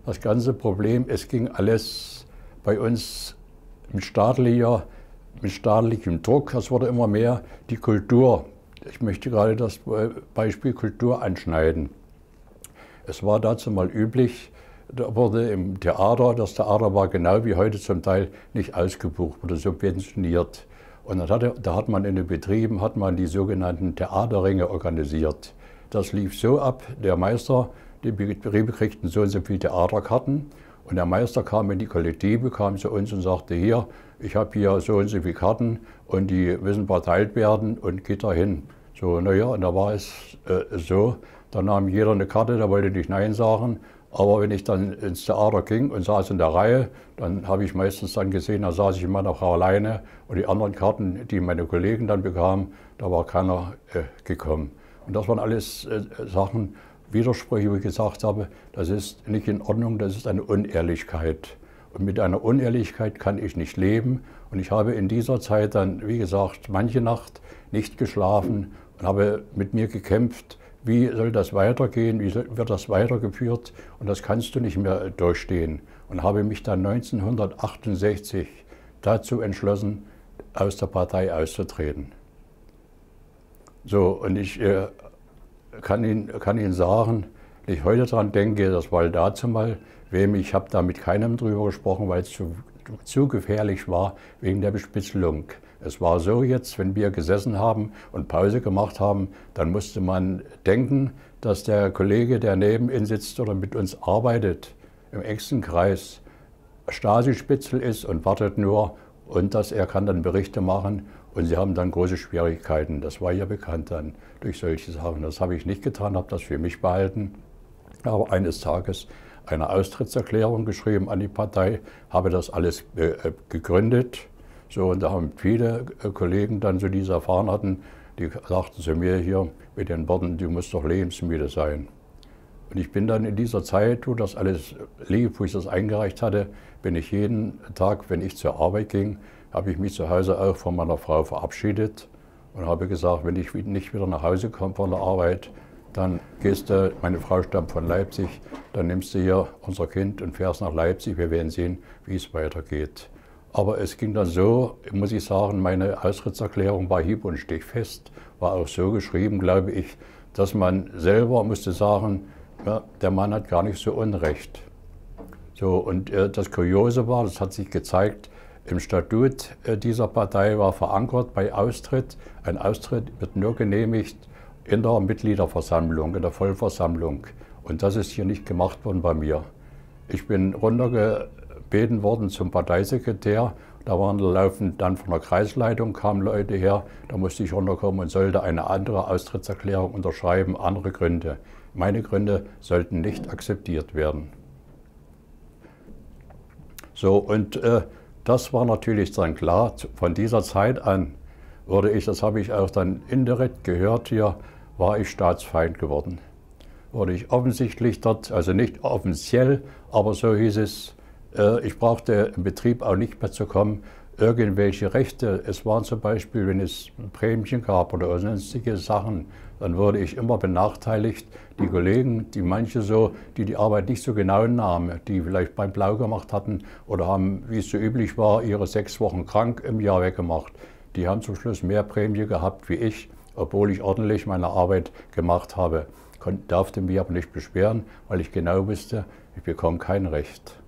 Das ganze Problem, es ging alles bei uns mit staatlichem Druck. Es wurde immer mehr die Kultur. Ich möchte gerade das Beispiel Kultur anschneiden. Es war dazu mal üblich, da wurde im Theater, das Theater war genau wie heute zum Teil nicht ausgebucht, wurde subventioniert. Und da hat man in den Betrieben die sogenannten Theaterringe organisiert. Das lief so ab, der Meister, die Betriebe kriegten so und so viele Theaterkarten und der Meister kam in die Kollektive, kam zu uns und sagte, hier, ich habe hier so und so viele Karten und die müssen verteilt werden und geht da hin. So, naja, und da war es so, da nahm jeder eine Karte, der wollte nicht Nein sagen. Aber wenn ich dann ins Theater ging und saß in der Reihe, dann habe ich meistens dann gesehen, da saß ich mit meiner Frau alleine und die anderen Karten, die meine Kollegen dann bekamen, da war keiner gekommen. Und das waren alles Sachen, Widersprüche, wo ich gesagt habe, das ist nicht in Ordnung, das ist eine Unehrlichkeit. Und mit einer Unehrlichkeit kann ich nicht leben. Und ich habe in dieser Zeit dann, wie gesagt, manche Nacht nicht geschlafen und habe mit mir gekämpft, wie soll das weitergehen, wie wird das weitergeführt und das kannst du nicht mehr durchstehen. Und habe mich dann 1968 dazu entschlossen, aus der Partei auszutreten. So, und ich kann Ihnen sagen, wenn ich heute daran denke, das war dazu mal, ich habe da mit keinem drüber gesprochen, weil es zu gefährlich war wegen der Bespitzelung. Es war so jetzt, wenn wir gesessen haben und Pause gemacht haben, dann musste man denken, dass der Kollege, der neben Ihnen sitzt oder mit uns arbeitet, im engsten Kreis, Stasi-Spitzel ist und wartet nur und dass er kann dann Berichte machen und Sie haben dann große Schwierigkeiten. Das war ja bekannt dann durch solche Sachen. Das habe ich nicht getan, habe das für mich behalten. Aber eines Tages eine Austrittserklärung geschrieben an die Partei, habe das alles gegründet. So, und da haben viele Kollegen dann, so die es erfahren hatten, die sagten zu mir hier mit den Worten, du musst doch lebensmüde sein. Und ich bin dann in dieser Zeit, wo das alles lief, wo ich das eingereicht hatte, bin ich jeden Tag, wenn ich zur Arbeit ging, habe ich mich zu Hause auch von meiner Frau verabschiedet und habe gesagt, wenn ich nicht wieder nach Hause komme von der Arbeit, dann gehst du, meine Frau stammt von Leipzig, dann nimmst du hier unser Kind und fährst nach Leipzig, wir werden sehen, wie es weitergeht. Aber es ging dann so, muss ich sagen, meine Austrittserklärung war hieb- und stichfest, war auch so geschrieben, glaube ich, dass man selber musste sagen, ja, der Mann hat gar nicht so Unrecht. So, und das Kuriose war, das hat sich gezeigt, im Statut dieser Partei war verankert bei Austritt, ein Austritt wird nur genehmigt in der Mitgliederversammlung, in der Vollversammlung. Und das ist hier nicht gemacht worden bei mir. Ich bin runtergebeten worden zum Parteisekretär. Da waren laufend dann von der Kreisleitung, kamen Leute her. Da musste ich runterkommen und sollte eine andere Austrittserklärung unterschreiben, andere Gründe. Meine Gründe sollten nicht akzeptiert werden. So, und das war natürlich dann klar. Von dieser Zeit an wurde ich, das habe ich auch dann indirekt gehört hier, war ich Staatsfeind geworden. Wurde ich offensichtlich dort, also nicht offiziell, aber so hieß es, ich brauchte im Betrieb auch nicht mehr zu kommen, irgendwelche Rechte. Es waren zum Beispiel, wenn es Prämien gab oder sonstige Sachen, dann wurde ich immer benachteiligt. Die Kollegen, die manche so, die Arbeit nicht so genau nahmen, die vielleicht beim Blau gemacht hatten oder haben, wie es so üblich war, ihre 6 Wochen krank im Jahr weggemacht, die haben zum Schluss mehr Prämie gehabt wie ich, obwohl ich ordentlich meine Arbeit gemacht habe. Durfte mich aber nicht beschweren, weil ich genau wusste, ich bekomme kein Recht.